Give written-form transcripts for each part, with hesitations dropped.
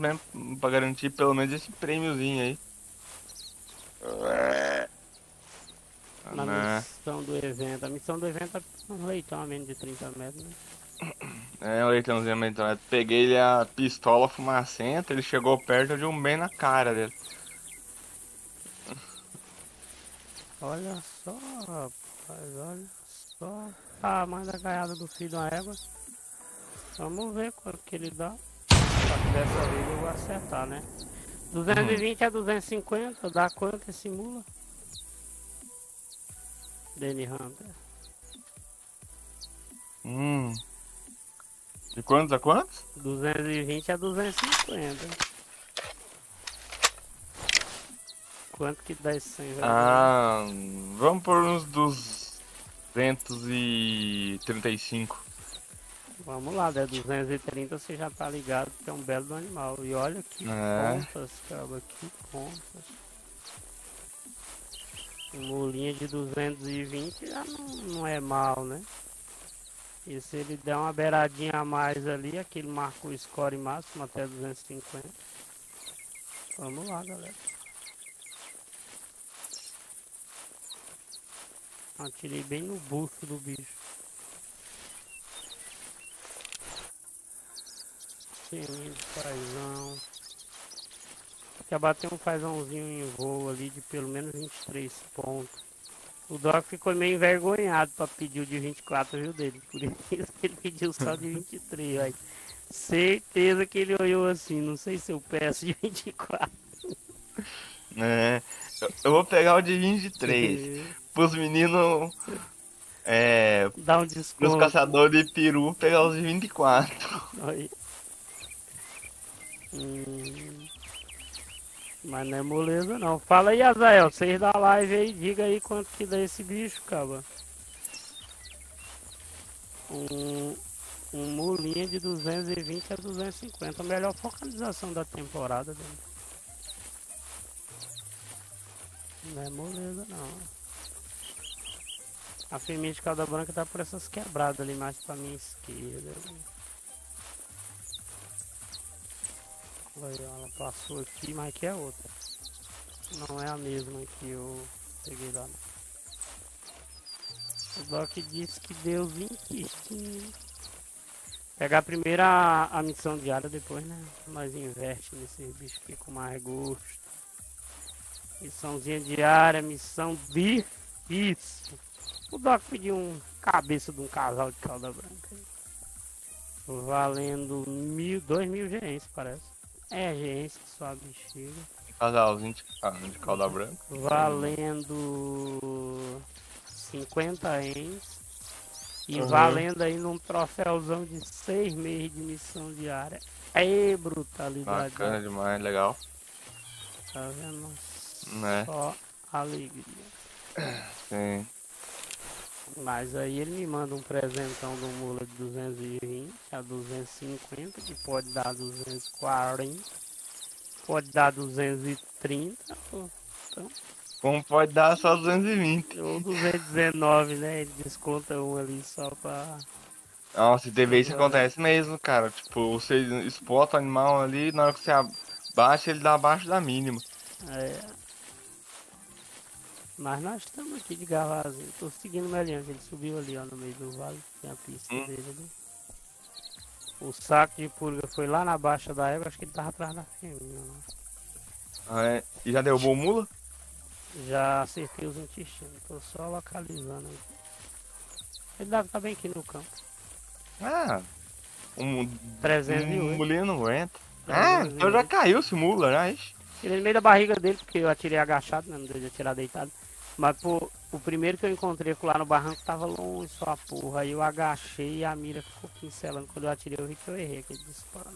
mesmo, pra garantir pelo menos esse prêmiozinho aí. Na Né? missão do evento. A missão do evento é um leitão a menos de 30 metros, né? É, o leitãozinho mental. Peguei ele a pistola fumacenta, ele chegou perto de um bem na cara dele. Olha só, rapaz, olha só. Ah, manda a gaiada do filho da égua. Vamos ver quanto que ele dá. Só que dessa vez eu vou acertar, né? Uhum. 220 a 250, dá quanto esse mula? Danny Hunter. De quantos a quantos? 220 a 250. Quanto que dá esse 100 vergonha? Ah, vamos por uns 235. Vamos lá, der 230 você já tá ligado que é um belo do animal. E olha que É. pontas, cara, que pontas. Um mulinha de 220 já não é mal, né? E se ele der uma beiradinha a mais ali, aquele marca o score máximo até 250. Vamos lá, galera. Atirei bem no bucho do bicho. Selinho de fazão. Quer bater um fazãozinho em voo ali de pelo menos 23 pontos. O Doc ficou meio envergonhado pra pedir o de 24, viu, dele. Por isso que ele pediu só de 23, velho. Certeza que ele olhou assim, não sei se eu peço de 24. É. Eu vou pegar o de 23. Pros meninos. É. Dá um Pros desconto, né? caçadores de peru, pegar os de 24. Aí. Hum, mas não é moleza não. Fala aí, Azael, vocês da live aí, diga aí quanto que dá esse bicho, cara. Um, um mulinha de 220 a 250, a melhor focalização da temporada dele. Não é moleza não. A firminha de calda branca tá por essas quebradas ali mais pra minha esquerda. Olha, ela passou aqui, mas aqui é outra. Não é a mesma que eu peguei lá. O Doc disse que deu 20. Pegar primeiro a missão diária, depois, né? Nós inverte nesse bicho aqui com mais gosto. Missãozinha diária, missão difícil. O Doc pediu um cabeça de um casal de calda branca. Valendo 2.000 GENS, parece. É, GENS que só a bexiga. Casalzinho de calda branca. Valendo 50 ENS. E Uhum. valendo aí num troféuzão de 6 meses de missão diária. É brutalidade. Bacana demais, legal. Tá vendo? Né? Só alegria. Sim. Mas aí ele me manda um presentão do mula de 220 a 250, que pode dar 240, pode dar 230, então, Como pode dar só 220? ou 219, né? Ele desconta um ali só pra. Nossa, e TV isso acontece mesmo, cara. Tipo, você espota o animal ali, na hora que você abaixa, ele dá abaixo da mínima. É, mas nós estamos aqui de Gavazinho. Tô seguindo o Meliante, ele subiu ali ó, no meio do vale, tem a pista Hum? dele ali. O saco de purga foi lá na baixa da égua, acho que ele tava atrás da fêmea. Ah, é. E já derrubou mula? Já acertei os intestinos, tô só localizando aí. Ele deve estar bem aqui no campo. Ah, um, 308, mulinho não aguenta. Ah, então já 308. caiu esse mula, já, ixi. Tirei no meio da barriga dele, porque eu atirei agachado, né? Não devia atirar deitado. Mas pô, o primeiro que eu encontrei lá no barranco tava longe só a porra. Aí eu agachei e a mira ficou pincelando. Quando eu atirei eu vi que eu errei aquele disparo.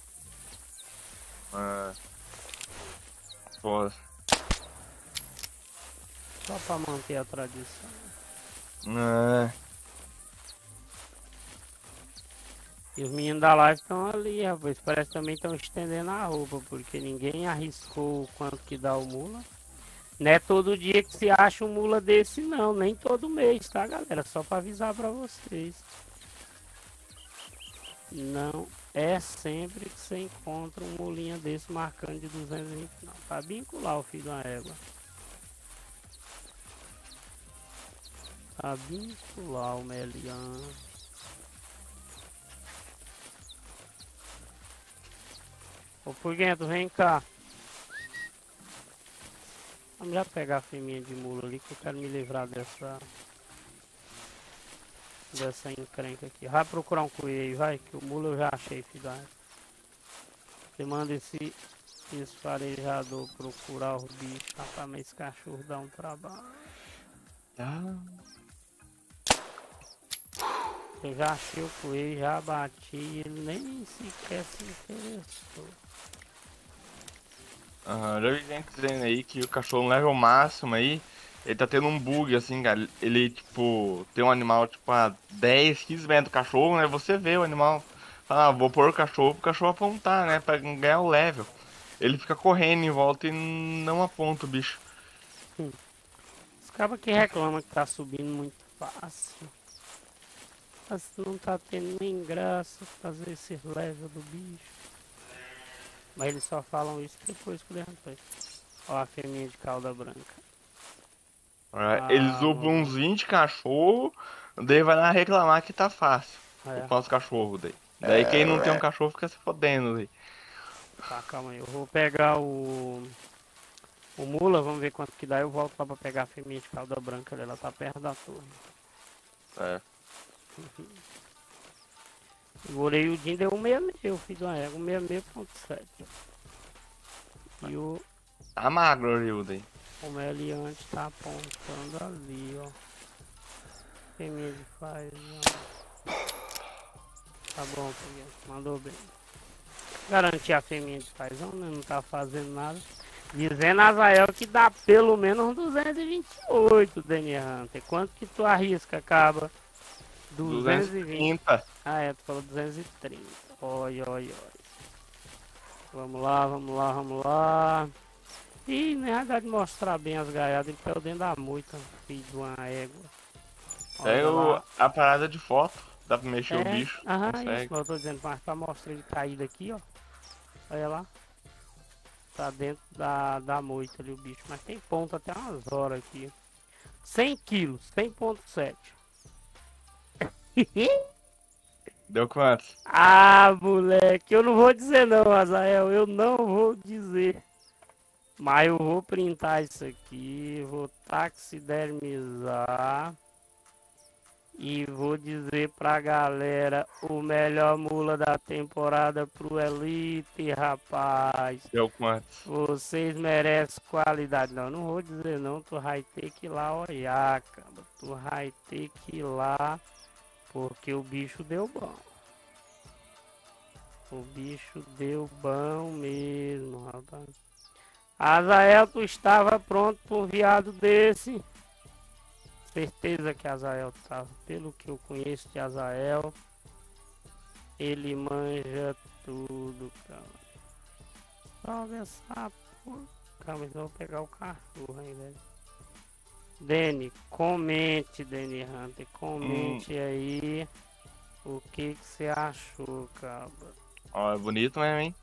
Ah, pô. Só pra manter a tradição. É. E os meninos da live estão ali, rapaz. Parece que também estão estendendo a roupa, porque ninguém arriscou o quanto que dá o mula. Não é todo dia que se acha um mula desse não, nem todo mês, tá galera? Só pra avisar pra vocês. Não é sempre que você encontra um mulinha desse marcando de 220 não. Pra vincular o filho da égua. Pra vincular o melian. Ô Furguento, vem cá. Vamos já pegar a fêmea de mula ali que eu quero me livrar dessa encrenca aqui. Vai procurar um coelho, vai, que o mula eu já achei, filho da égua. Você manda esse farejador procurar os bichos. Rapaz, mas esse cachorro dá um trabalho. Ah, Eu já achei o coelho, já bati e ele nem sequer se interessou. já vi gente dizendo aí que o cachorro no level máximo aí, ele tá tendo um bug assim, cara. Ele, tipo, tem um animal, tipo, a 10, 15 metros do cachorro, né? Você vê o animal, fala, vou pôr o cachorro pro cachorro apontar, né? Pra ganhar o level. Ele fica correndo em volta e não aponta o bicho. Os cabas que reclamam que tá subindo muito fácil. Mas não tá tendo nem graça fazer esse level do bicho. Mas eles só falam isso depois que levantei. Ó a fêmea de cauda branca. Eles Ah, upam uns moleque. 20 cachorros, daí vai lá reclamar que tá fácil. É, Upar os cachorros daí. Daí quem não tem um cachorro fica se fodendo daí. tá, calma aí. Eu vou pegar o mula, vamos ver quanto que dá. Eu volto lá pra pegar a fêmea de cauda branca. Ela tá perto da torre. É. O Oreildinho deu 166, eu fiz uma égua, 166.7. E o Tá magro o Rio daí. Meliante tá apontando ali, ó. Fêmea de faz, ó. Tá bom, Figueiredo, mandou bem. Garantir a fêmea de fazão, né? Não tá fazendo nada. Dizendo a Azael que dá pelo menos 228, Danny Hunter. Quanto que tu arrisca, acaba? 220. 230. Ah, é, tu falou 230. Oi, oi, oi. Vamos lá, vamos lá, vamos lá. E na verdade mostrar bem as gaiadas, ele caiu dentro da moita, filho de uma égua. Olha Pega lá. a parada de foto. Dá pra mexer o É, bicho. aham, isso, Consegue. mas eu tô dizendo, mas pra mostrar ele caído aqui, ó. Olha lá. Tá dentro da moita ali o bicho, mas tem ponto até umas horas aqui. 100 quilos, 100.7. Deu quantos? Ah, moleque, eu não vou dizer não, Azael, eu não vou dizer. Mas eu vou printar isso aqui, vou taxidermizar e vou dizer pra galera o melhor mula da temporada pro Elite, rapaz. Deu quantos? Vocês merecem qualidade. Não, não vou dizer não, tu vai ter que ir lá olhar, cara. Tu vai ter que ir lá porque o bicho deu bom. O bicho deu bom mesmo, rapaz. Azael, tu estava pronto para um viado desse? Certeza que Azael estava. Pelo que eu conheço de Azael, ele manja tudo, cara. Joga essa porra. Calma, eu vou pegar o cachorro aí, velho. Dani, comente, Dani Hunter. Comente aí o que você achou, cara. Ó, é bonito mesmo, hein?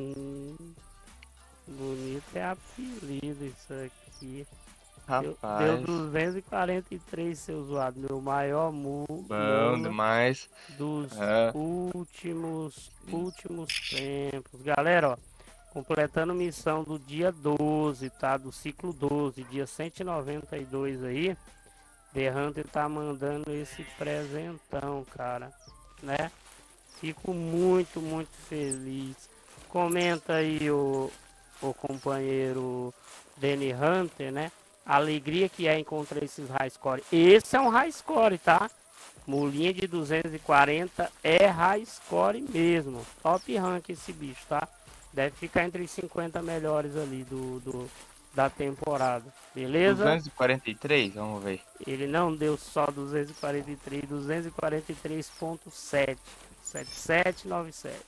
Bonito é apelido isso aqui. Deu Rapaz. 243, seu zoado. Meu maior Bom mula demais. dos É. últimos tempos. Galera, ó, completando missão do dia 12, tá? Do ciclo 12, dia 192 aí. The Hunter tá mandando esse presentão, cara, né? Fico muito, muito feliz. Comenta aí o companheiro Danny Hunter, né? A alegria que é encontrar esses high score. Esse é um high score, tá? Mulinha de 240 é high score mesmo. Top rank esse bicho, tá? Deve ficar entre os 50 melhores ali da temporada. Beleza? 243, vamos ver. Ele não deu só 243, 243.7. 7797.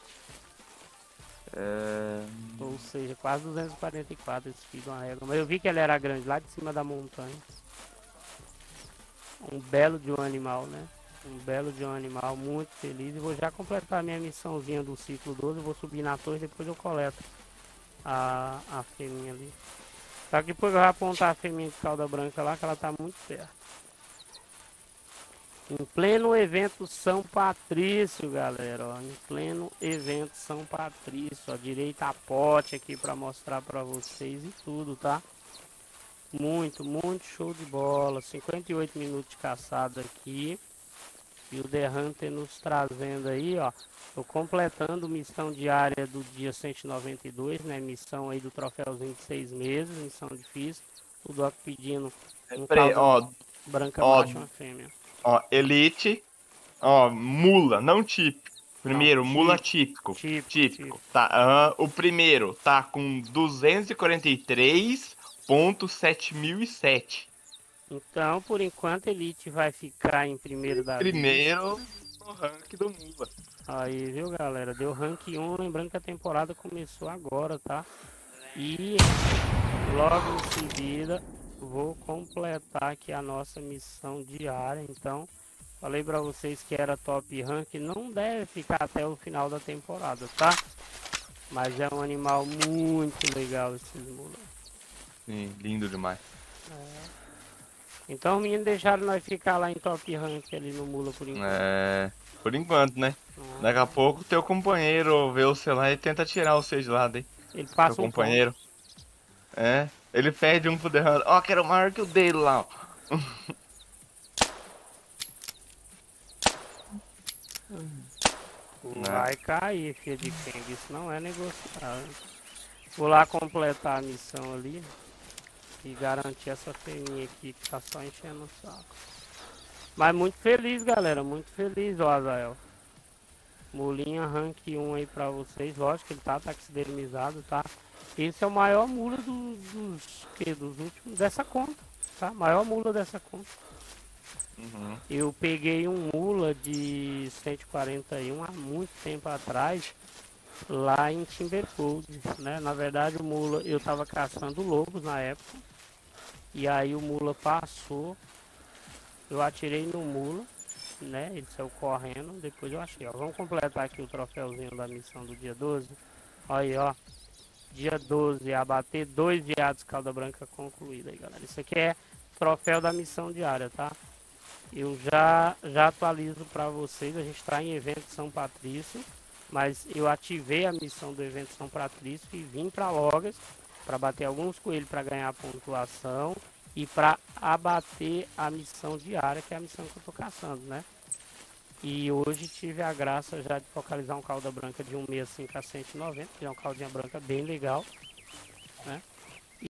Ou seja, quase 244 esse filho de uma régua. Mas eu vi que ele era grande, lá de cima da montanha. Um belo de um animal, né? Um belo de um animal, muito feliz. E vou já completar minha missãozinha do ciclo 12. Eu vou subir na torre, depois eu coleto a fêmea ali. Só que depois eu vou apontar a fêmea de cauda branca lá, que ela tá muito perto. Em pleno evento São Patrício, galera, ó. Em pleno evento São Patrício, ó. Direito a pote aqui pra mostrar pra vocês e tudo, tá? Muito, muito show de bola. 58 minutos de caçada aqui. E o The Hunter nos trazendo aí, ó. Tô completando missão diária do dia 192, né? Missão aí do troféuzinho de 6 meses, missão difícil. O Doc pedindo um Peraí, caldo branca ó, macho e uma fêmea. ó, Elite, ó, mula, não típico. Não, Primeiro, mula típico. típico. Tá, o primeiro tá com 243.7007. Então, por enquanto, Elite vai ficar em primeiro da lista. Primeiro no rank do mula. Aí, viu, galera? Deu rank 1, lembrando que a temporada começou agora, tá? E logo em seguida vou completar aqui a nossa missão diária. Então, falei pra vocês que era top rank, não deve ficar até o final da temporada, tá? Mas é um animal muito legal esses mulas. Sim, lindo demais. Então os meninos deixaram nós ficar lá em top rank ali no mula por enquanto. Por enquanto, né? Daqui a pouco teu companheiro vê o celular e tenta tirar você de lado, hein? Ele Teu passa um companheiro. Ele perde um pro The Hunter. Ó, quero maior que o dele lá, ó. Vai cair, filha de Kang, isso não é negociável. Vou lá completar a missão ali e garantir essa fêmea aqui que tá só enchendo o saco. Mas muito feliz, galera, muito feliz, ó, Azael. Mulinha rank 1 aí pra vocês, lógico que ele tá taxidermizado, tá? Esse é o maior mula dos últimos, dessa conta, tá? Maior mula dessa conta. Eu peguei um mula de 141 há muito tempo atrás, lá em Timbercold, né? Na verdade o mula, eu tava caçando lobos na época, e aí o mula passou, eu atirei no mula, né? Ele saiu correndo, depois eu achei, ó. Vamos completar aqui o troféuzinho da missão do dia 12. Olha aí, ó. Dia 12, abater 2 veados cauda branca concluída aí, galera. Isso aqui é troféu da missão diária, tá? Eu já atualizo para vocês, a gente está em evento São Patrício, mas eu ativei a missão do evento São Patrício e vim para Logas para bater alguns coelhos para ganhar pontuação e para abater a missão diária, que é a missão que eu estou caçando, né? E hoje tive a graça já de focalizar um cauda branca de 165 a 190, que é uma caldinha branca bem legal, né?